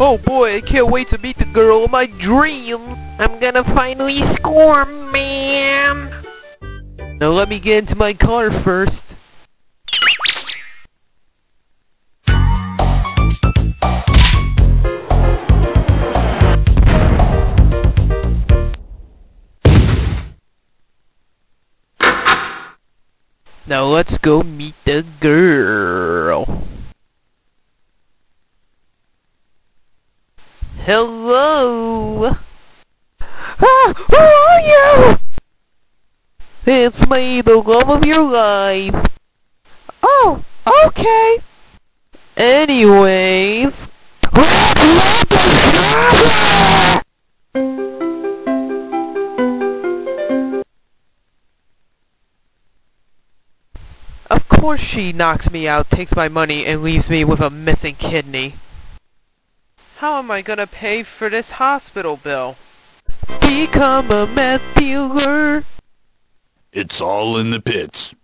Oh boy, I can't wait to meet the girl of my dreams. I'm gonna finally score, man. Now let me get into my car first. Now let's go meet the girl. Hello? Ah, who are you? It's me, the love of your life. Oh, okay. Anyways. Of course she knocks me out, takes my money, and leaves me with a missing kidney. How am I gonna pay for this hospital bill? Become a meth dealer. It's all in the pits.